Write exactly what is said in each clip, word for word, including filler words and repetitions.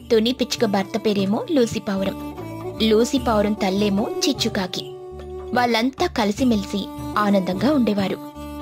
తుని పిచ్చుక భర్త పేరేమో లూసీ పావురం, లూసీ పావురం తల్లేమో చిచ్చుకాకి. వాళ్ళంతా కలిసిమెలిసి ఆనందంగా ఉండేవారు.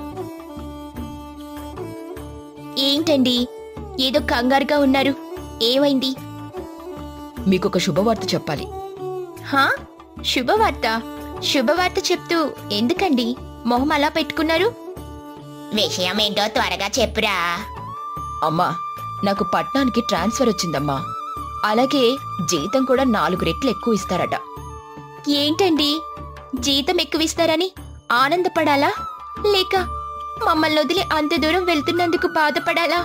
ఏంటండి, ఏదో కంగారుగా ఉన్నారు, ఏమైంది? మీకొక శుభవార్త చెప్పాలి. హా, శుభవార్త? శుభవార్త చెప్తూ ఎందుకండి మొహం అలా పెట్టుకున్నారు? విషయమేంటో త్వరగా చెప్పురా. అమ్మా, నాకు పట్నానికి ట్రాన్స్ఫర్ వచ్చిందమ్మా. అలాగే జీతం కూడా నాలుగు రెట్లు ఎక్కువ ఇస్తారట. ఏంటండి, జీతం ఎక్కువిస్తారని ఆనందపడాలా, లేక మమ్మల్ని వదిలి అంత దూరం వెళ్తున్నందుకు బాధపడాలా?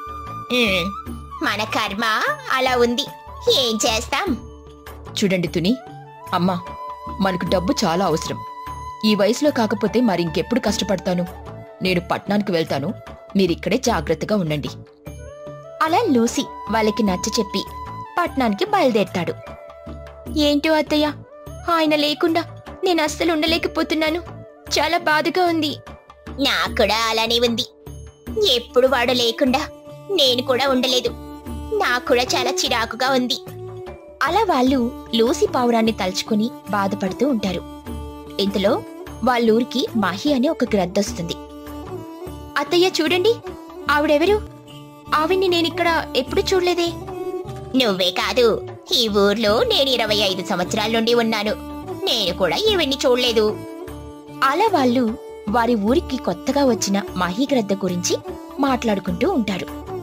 మన కర్మ అలా ఉంది, ఏం చేస్తాం? చూడండి తుని, అమ్మా, మనకు డబ్బు చాలా అవసరం. ఈ వయసులో కాకపోతే మరింకెప్పుడు కష్టపడతాను. నేను పట్నానికి వెళ్తాను, మీరిక్కడే జాగ్రత్తగా ఉండండి. అలా లూసీ వాళ్ళకి నచ్చ చెప్పి పట్నానికి బయలుదేరతాడు. ఏంటో అత్తయ్య, ఆయన లేకుండా నేను అస్సలు ఉండలేకపోతున్నాను. చాలా బాధగా ఉంది. నాకు కూడా అలానే ఉంది. ఎప్పుడు వాడు లేకుండా నేను కూడా ఉండలేదు. నాకు కూడా చాలా చిరాకుగా ఉంది. అలా వాళ్ళు లూసీ పావురాన్ని తలుచుకుని బాధపడుతూ ఉంటారు. ఇంతలో వాళ్ళూరికి మహి అని ఒక గ్రద్దొస్తుంది. అత్తయ్య చూడండి, ఆవిడెవరు? ఆవిడ్ని నేనిక్కడ ఎప్పుడు చూడలేదే. నువ్వే కాదు, ఈ ఊర్లో నేను ఇరవై ఐదు సంవత్సరాల నుండి ఉన్నాను. నేను కూడా ఈవిడ్ని చూడలేదు. అలా వాళ్ళు వారి ఊరికి కొత్తగా వచ్చిన మహిగ్రద్ద గురించి మాట్లాడుకుంటూ ఉంటారు.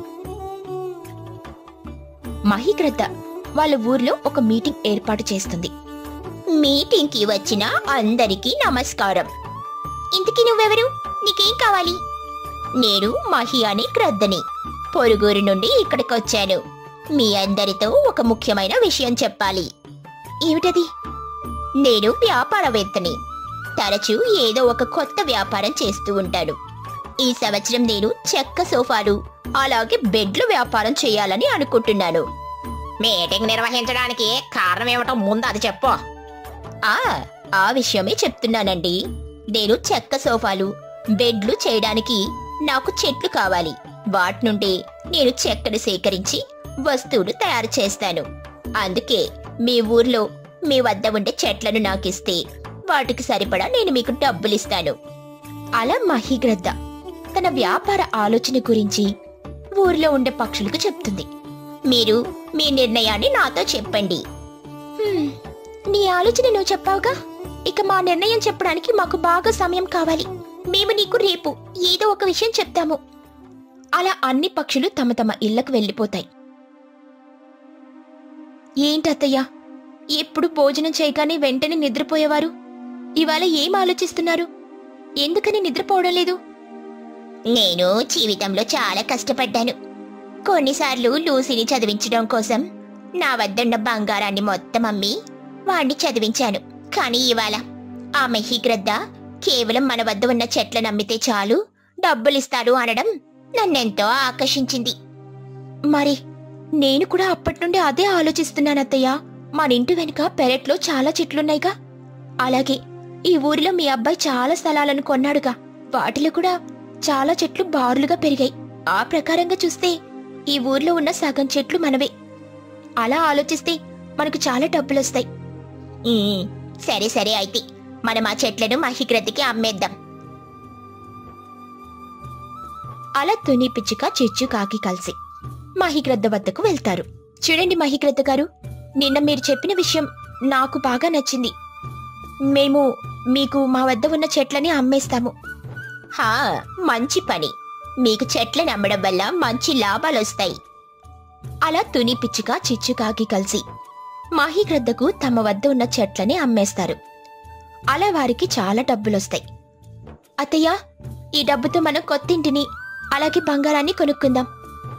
మహిగ్రద్ద వాళ్ళ ఊర్లో ఒక మీటింగ్ ఏర్పాటు చేస్తుంది. మీటింగ్ కి వచ్చిన అందరికీ నమస్కారం. ఇంతకీ నువ్వెవరు? నీకేం కావాలి? నేను మహి అనే గ్రద్దని. పొరుగురు నుండి ఇక్కడికొచ్చాను. మీ అందరితో ఒక ముఖ్యమైన విషయం చెప్పాలి. ఏమిటది? నేను వ్యాపారవేత్తని. తరచూ ఏదో ఒక కొత్త వ్యాపారం చేస్తూ ఉంటాను. ఈ సంవత్సరం నేను చెక్క సోఫాలు అలాగే బెడ్ల వ్యాపారం చేయాలని అనుకుంటున్నాను. మీటింగ్ నిర్వహించడానికి కారణం ఏమిటో ముందు అది చెప్పు. ఆ ఆ విషయమే చెప్తున్నానండి. నేను చెక్క సోఫాలు బెడ్లు చేయడానికి నాకు చెట్లు కావాలి. వాటి నుండి నేను చెక్కను సేకరించి వస్తువులు తయారు చేస్తాను. అందుకే మీ ఊర్లో మీ వద్ద ఉండే చెట్లను నాకిస్తే వాటికి సరిపడా నేను మీకు డబ్బులిస్తాను. అలా మహిగ్రద్ద తన వ్యాపార ఆలోచన గురించి ఊర్లో ఉండే పక్షులకు చెప్తుంది. మీరు మీ నిర్ణయాన్ని నాతో చెప్పండి. నీ ఆలోచన నువ్వు చెప్పావుగా, ఇక మా నిర్ణయం చెప్పడానికి మాకు బాగా సమయం కావాలి. మేము నీకు రేపు ఏదో ఒక విషయం చెప్తాము. అలా అన్ని పక్షులు తమ తమ ఇళ్లకు వెళ్ళిపోతాయి. ఏంటత్తయ్య, ఎప్పుడు భోజనం చేయగానే వెంటనే నిద్రపోయేవారు, ఇవాళ ఏం ఆలోచిస్తున్నారు? ఎందుకని నిద్రపోవడం లేదు? నేను జీవితంలో చాలా కష్టపడ్డాను. కొన్నిసార్లు లూసీని చదివించడం కోసం నా వద్దున్న బంగారాన్ని మొత్తం అమ్మి వాణ్ణి చదివించాను. కానీ ఇవాళ ఆ మహిగ్రద్ద కేవలం మన వద్ద ఉన్న చెట్లను అమ్మితే చాలు డబ్బులిస్తాడు అనడం నన్నెంతో ఆకర్షించింది. మరి నేను కూడా అప్పటి నుండి అదే ఆలోచిస్తున్నానత్తయ్య. మన ఇంటి వెనుక పెరట్లో చాలా చెట్లున్నాయిగా, అలాగే ఈ ఊరిలో మీ అబ్బాయి చాలా స్థలాలను కొన్నాడుగా, వాటిలో కూడా చాలా చెట్లు బారులుగా పెరిగాయి. ఆ ప్రకారంగా చూస్తే ఈ ఊర్లో ఉన్న సగం చెట్లు మనవే. అలా ఆలోచిస్తే మనకు చాలా డబ్బులొస్తాయి. సరే సరే, అయితే మనం ఆ చెట్లను మహిగ్రద్దకి అమ్మేద్దాం. అలా తుని పిచ్చుక చిచ్చు కాకి కలిసి మహిగ్రద్ద వద్దకు వెళ్తారు. చూడండి మహిగ్రద్ద గారు, నిన్న మీరు చెప్పిన విషయం నాకు బాగా నచ్చింది. మేము మీకు మా వద్ద ఉన్న చెట్లని అమ్మేస్తాము. హా, మంచి పని. మీకు చెట్లను అమ్మడం వల్ల మంచి లాభాలొస్తాయి. అలా తుని పిచ్చుక చిచ్చుకాకి కలిసి మహిగ్రద్దకు తమ వద్ద ఉన్న చెట్లని అమ్మేస్తారు. అలా వారికి చాలా డబ్బులొస్తాయి. అత్తయ్య, ఈ డబ్బుతో మనం కొత్తింటిని అలాగే బంగారాన్ని కొనుక్కుందాం.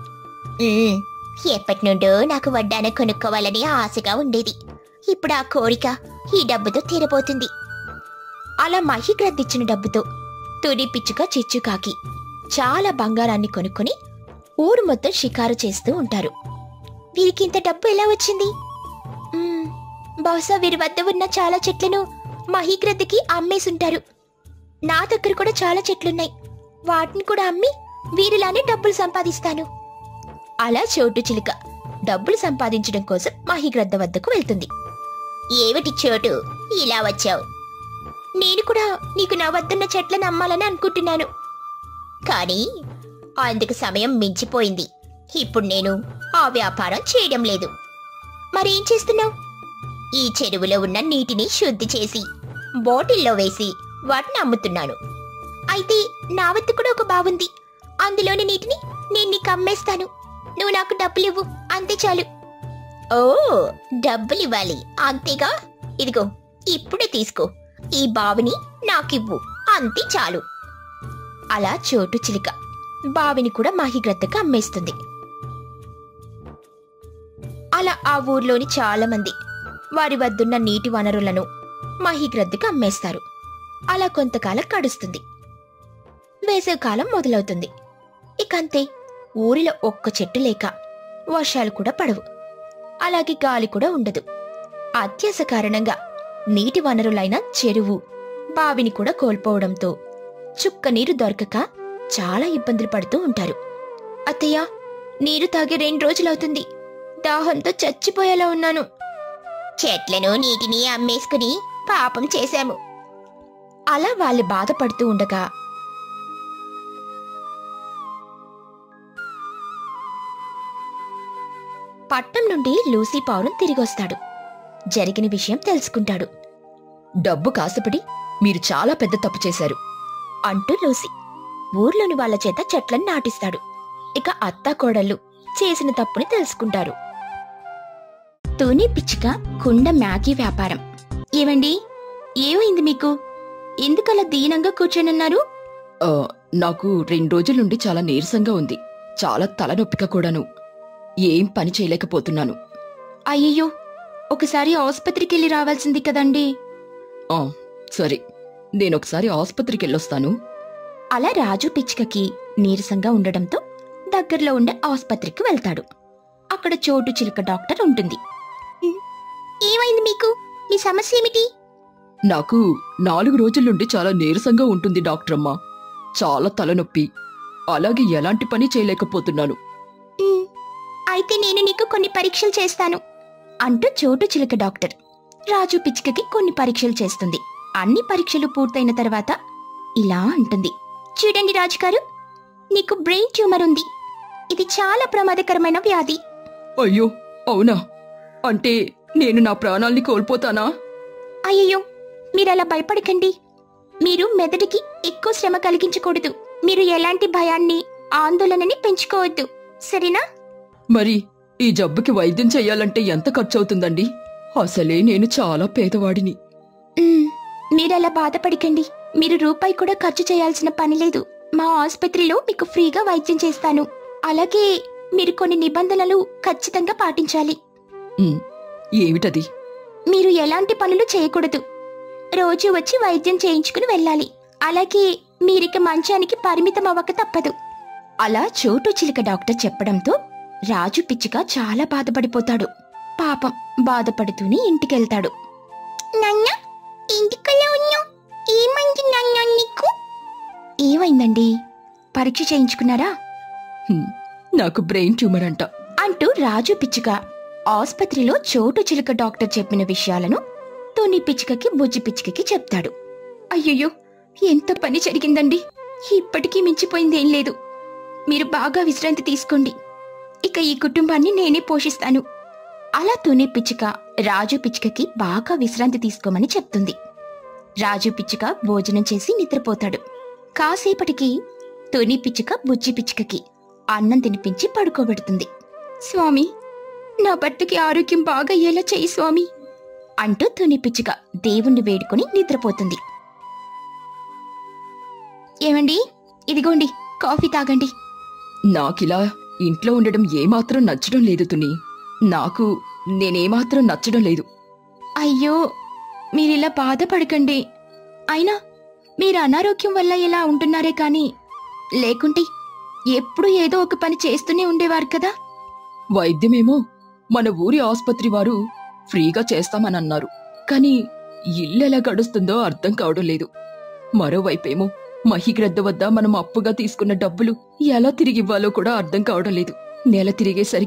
ఎప్పటి నుండో నాకు వడ్డాన కొనుక్కోవాలని ఆశగా ఉండేది. ఇప్పుడు ఆ కోరిక ఈ డబ్బుతో తీరబోతుంది. అలా మహిగ్రద్దిచ్చిన డబ్బుతో తుని పిచ్చుక చిచ్చుకాకి చాలా బంగారాన్ని కొనుక్కొని ఊరు మొత్తం షికారు చేస్తూ ఉంటారు. వీరికింత డబ్బు ఎలా వచ్చింది? బహుశా వీరి వద్ద ఉన్న చాలా చెట్లను మహిగ్రద్దకి అమ్మేసుంటారు. నా దగ్గర కూడా చాలా చెట్లున్నాయి, వాటిని కూడా అమ్మి వీరిలానే డబ్బులు సంపాదిస్తాను. అలా చోటు చిలుక డబ్బులు సంపాదించడం కోసం మహిగ్రద్ద వద్దకు వెళ్తుంది. ఏమిటి చోటు ఇలా వచ్చావు? నేను కూడా నీకు నా వద్దన్న చెట్లను అమ్మాలని అనుకుంటున్నాను, కానీ అందుకు సమయం మించిపోయింది. ఇప్పుడు నేను ఆ వ్యాపారం చేయడం లేదు. మరేం చేస్తున్నావు? ఈ చెరువులో ఉన్న నీటిని శుద్ధి చేసి బాటిల్లో వేసి వాటిని అమ్ముతున్నాను. అయితే నా వద్ద కూడా ఒక బావుంది. అందులోని నీటిని నేను నీకు అమ్మేస్తాను. నువ్వు నాకు డబ్బులివ్వు, అంతే చాలు. ఓ, డబ్బులివ్వాలి అంతేగా? ఇదిగో ఇప్పుడే తీసుకో. ఈ బావిని నాకివ్వు, అంతే చాలు. అలా చోటు చిలుక బావిని కూడా మహిగ్రద్దకు అమ్మేస్తుంది. అలా ఆ ఊర్లోని చాలా మంది వారి వద్దున్న నీటి వనరులను మహిగ్రద్దకు అమ్మేస్తారు. అలా కొంతకాలం గడుస్తుంది. వేసవికాలం మొదలవుతుంది. ఇకంతే, ఊరిలో ఒక్క చెట్టు లేక వర్షాలు కూడా పడవు. అలాగే గాలి కూడా ఉండదు. అత్యాస కారణంగా నీటి వనరులైన చెరువు, బావిని కూడా కోల్పోవడంతో చుక్క నీరు దొరకక చాలా ఇబ్బందులు పడుతూ ఉంటారు. అత్తయ్య, నీరు తాగి రెండు రోజులవుతుంది. దాహంతో చచ్చిపోయేలా ఉన్నాను. చెట్లను నీటిని అమ్మేసుకుని పాపం చేశాము. అలా వాళ్ళు బాధపడుతూ ఉండగా పట్నం నుండి లూసీ పౌరం తిరిగొస్తాడు. జరిగిన విషయం తెలుసుకుంటాడు. డబ్బు కాసపడి మీరు చాలా పెద్ద తప్పు చేశారు అంటూ లూసీ ఊర్లోని వాళ్ల చేత చెట్లను నాటిస్తాడు. ఇక అత్తా కోడళ్ళు చేసిన తప్పుని తెలుసుకుంటారు. తూని పిచ్చుక కుండ మ్యాగీ వ్యాపారం. ఏవండి, ఏమైంది మీకు? ఎందుకలా దీనంగా కూర్చొనున్నారు? ఆ, నాకు రెండు రోజుల నుండి చాలా నీరసంగా ఉంది. చాలా తలనొప్పిక కూడాను. ఏం పని చేయలేకపోతున్నాను. అయ్యయ్యో, ఒకసారి ఆసుపత్రికి వెళ్ళి రావాల్సింది కదండి. ఆ, సరే, నేనొకసారి ఆసుపత్రికి వెళ్ళొస్తాను. అలా రాజు పిచ్చుకకి నీరసంగా ఉండడంతో దగ్గరలో ఉండే ఆసుపత్రికి వెళ్తాడు. అక్కడ చోటు చిలుక డాక్టర్ ఉంటుంది. ఏమైంది మీకు? మీ సమస్య ఏమిటి? నాకు నాలుగు రోజుల నుండి చాలా నీరసంగా ఉంటుంది డాక్టరమ్మా. చాలా తలనొప్పి, అలాగే ఎలాంటి పని చేయలేకపోతున్నాను. అయితే నేను నీకు కొన్ని పరీక్షలు చేస్తాను అంటూ చోటు చిలుక డాక్టర్ రాజు పిచ్చుకకి కొన్ని పరీక్షలు చేస్తుంది. అన్ని పరీక్షలు పూర్తయిన తర్వాత ఇలా అంటుంది. చూడండి రాజుగారు, నీకు బ్రెయిన్ ట్యూమర్ ఉంది. ఇది చాలా ప్రమాదకరమైన వ్యాధి. అయ్యో, అవునా? అంటే నేను నా ప్రాణాల్ని కోల్పోతానా? అయ్యయ్యో, మీరలా భయపడకండి. మీరు మెదడుకి ఎక్కువ శ్రమ కలిగించకూడదు. మీరు ఎలాంటి భయాన్ని, ఆందోళనని పెంచుకోవద్దు, సరేనా? మరి ఈ జబ్బుకి వైద్యం చెయ్యాలంటే ఎంత ఖర్చవుతుందండి? అసలే నేను చాలా పేదవాడిని. మీరలా బాధపడకండి. మీరు రూపాయి కూడా ఖర్చు చేయాల్సిన పని లేదు. మా ఆసుపత్రిలో మీకు ఫ్రీగా వైద్యం చేస్తాను. అలాగే మీరు కొన్ని నిబంధనలు ఖచ్చితంగా పాటించాలి. ఉమ్, ఏమిటది? మీరు ఎలాంటి పనులు చేయకూడదు. రోజు వచ్చి వైద్యం చేయించుకుని వెళ్ళాలి. అలాగే మీరిక మంచానికి పరిమితం అవ్వక తప్పదు. అలా చోటు చిలుక డాక్టర్ చెప్పడంతో రాజు పిచ్చుక చాలా బాధపడిపోతాడు. పాపం బాధపడుతూనే ఇంటికెళ్తాడు. నాన్న, ఇంటికలా ఉన్నావు? ఏమైంది నాన్న నీకు? ఏమైందండి? పరీక్ష చేయించుకున్నారా? హ్మ్, నాకు బ్రెయిన్ ట్యూమర్ అంట అంటూ రాజు పిచ్చుక ఆసుపత్రిలో చోటు చిలుక డాక్టర్ చెప్పిన విషయాలను తోని పిచ్చుకకి బుజ్జి పిచ్చుకకి చెప్తాడు. అయ్యయ్యో, ఎంత పని జరిగిందండి. ఇప్పటికీ మించిపోయిందేం లేదు. మీరు బాగా విశ్రాంతి తీసుకోండి. ఇక ఈ కుటుంబాన్ని నేనే పోషిస్తాను. అలా తూని పిచ్చుక రాజు పిచ్చుకకి బాగా విశ్రాంతి తీసుకోమని చెప్తుంది. రాజు పిచ్చుక భోజనం చేసి నిద్రపోతాడు. కాసేపటికి తూని పిచ్చుక బుజ్జి పిచ్చుకకి అన్నం తినిపించి పడుకోబెడుతుంది. స్వామి, నా భర్తకి ఆరోగ్యం బాగా అయ్యేలా చెయ్యి స్వామి అంటూ తుని పిచ్చుక దేవుణ్ణి వేడుకుని నిద్రపోతుంది. ఏమండి, ఇదిగోండి కాఫీ తాగండి. నాకిలా ఇంట్లో ఉండడం ఏమాత్రం నచ్చడం లేదు తుని. నాకు నేనేమాత్రం నచ్చడం లేదు. అయ్యో, మీరిలా బాధపడకండి. అయినా మీరు అనారోగ్యం వల్ల ఇలా ఉంటున్నారే కాని లేకుంటే ఎప్పుడూ ఏదో ఒక పని చేస్తూనే ఉండేవారు కదా. వైద్యమేమో మన ఊరి ఆసుపత్రి వారు ఫ్రీగా చేస్తామనన్నారు. కాని ఇల్లెలా గడుస్తుందో అర్థం కావడం లేదు. మరోవైపేమో మహిగ్రద్ద వద్ద మనం అప్పుగా తీసుకున్న డబ్బులు ఎలా తిరిగివ్వాలో కూడా అర్థం కావడం లేదు. నెల తిరిగేసరికి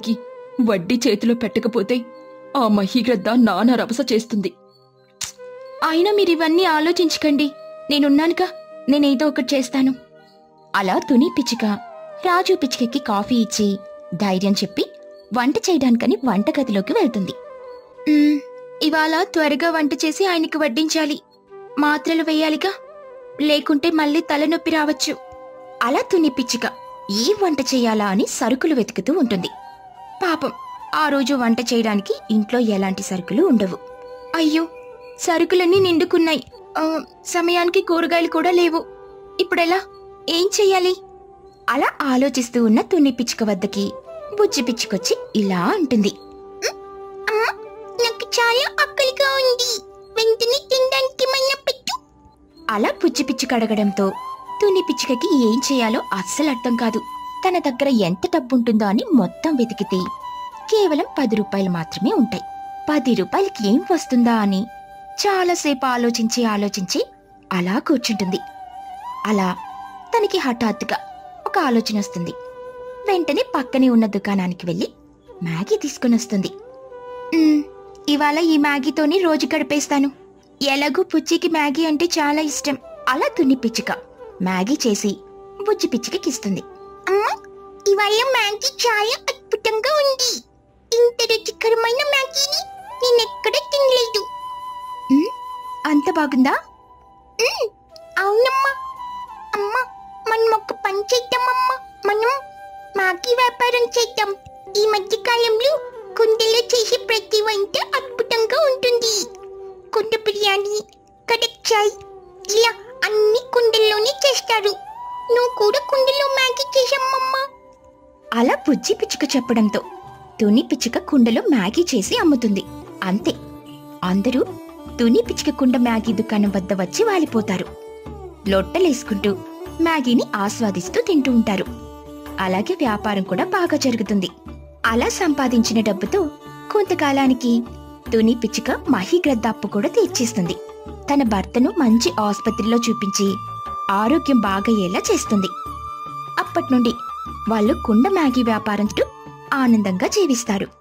వడ్డీ చేతిలో పెట్టకపోతే ఆ మహీగ్రద్ద నానా రభస చేస్తుంది. అయినా మీరివన్నీ ఆలోచించకండి, నేనున్నానుగా, నేనేదో ఒకటి చేస్తాను. అలా తుని పిచ్చుక రాజు పిచ్చుకకి కాఫీ ఇచ్చి ధైర్యం చెప్పి వంట చేయడానికని వంటగదిలోకి వెళ్తుంది. "ఉమ్, ఇవాళ త్వరగా వంట చేసి ఆయనకి వడ్డించాలి. మాత్రలు వేయాలిగా, లేకుంటే మళ్ళీ తలనొప్పి రావచ్చు." అలా తుని పిచ్చుక ఏ వంట చేయాలా అని సరుకులు వెతుకుతూ ఉంటుంది. పాపం ఆ రోజు వంట చేయడానికి ఇంట్లో ఎలాంటి సరుకులు ఉండవు. అయ్యో, సరుకులన్నీ నిండుకున్నాయి. ఆ, సమయానికి కూరగాయలు కూడా లేవు. ఇప్పుడెలా, ఏం చెయ్యాలి? అలా ఆలోచిస్తూ ఉన్న తుని పిచ్చుక వద్దకి బుజ్జి పిచ్చుకొచ్చి ఇలా అంటుంది. "అమ్మా, నాకు చాలా ఆకలిగా ఉంది. వెంటనే తినడానికి ఏమైనా పెట్టు." అలా బుజ్జి పిచ్చుక అడగడంతో తుని పిచ్చుకకి ఏం చేయాలో అస్సలు అర్థం కాదు. తన దగ్గర ఎంత డబ్బుంటుందో అని మొత్తం వెతికితే కేవలం పది రూపాయలు మాత్రమే ఉంటాయి. పది రూపాయలకి ఏం వస్తుందా అని చాలాసేపు ఆలోచించి ఆలోచించి అలా కూర్చుంటుంది. అలా తనకి హఠాత్తుగా ఒక ఆలోచన వస్తుంది. వెంటనే పక్కనే ఉన్న దుకాణానికి వెళ్లి మ్యాగీ తీసుకుని వస్తుంది. "ఉమ్, ఇవాళ ఈ మ్యాగీతోని రోజు గడిపేస్తాను. ఎలాగూ పుచ్చికి మ్యాగీ అంటే చాలా ఇష్టం." అలా తుని పిచ్చుక మ్యాగీ చేసి బుజ్జి పిచ్చుకకి ఇస్తుంది. "అమ్మా, ఇవాళ మ్యాగీ చాలా అద్భుతంగా ఉంది. ఇంత రుచికరమైన మ్యాగీని నేనెక్కడా తినలేదు." "అంత బాగుందా?" "అవునమ్మా. అమ్మా, మనం ఒక పని చేద్దామమ్మా. మనం మ్యాగీ వ్యాపారం చేద్దాం. ఈ మధ్య కాలంలో కుండలో చేసే ప్రతి వంట అద్భుతంగా ఉంటుంది. కుండ బిర్యానీ, కడక్ చాయ్, ఇలా అన్ని కుండల్లోనే చేస్తారు. నువ్వు కూడా కుండలో మ్యాగీ చేసామ్మా." అలా బుజ్జి పిచ్చుక చెప్పడంతో తుని పిచ్చుక కుండలో మ్యాగీ చేసి అమ్ముతుంది. అంతే, అందరూ తుని పిచ్చుక కుండ మ్యాగీ దుకాణం వద్ద వచ్చి వాలిపోతారు. లొట్టలేసుకుంటూ మ్యాగీని ఆస్వాదిస్తూ తింటూ ఉంటారు. అలాగే వ్యాపారం కూడా బాగా జరుగుతుంది. అలా సంపాదించిన డబ్బుతో కొంతకాలానికి తుని పిచ్చుక మహీగ్రద్ద అప్పు కూడా తీర్చేస్తుంది. తన భర్తను మంచి ఆసుపత్రిలో చూపించి ఆరోగ్యం బాగయ్యేలా చేస్తుంది. అప్పట్నుండి వాళ్ళు కుండ మ్యాగీ వ్యాపారంతో ఆనందంగా జీవిస్తారు.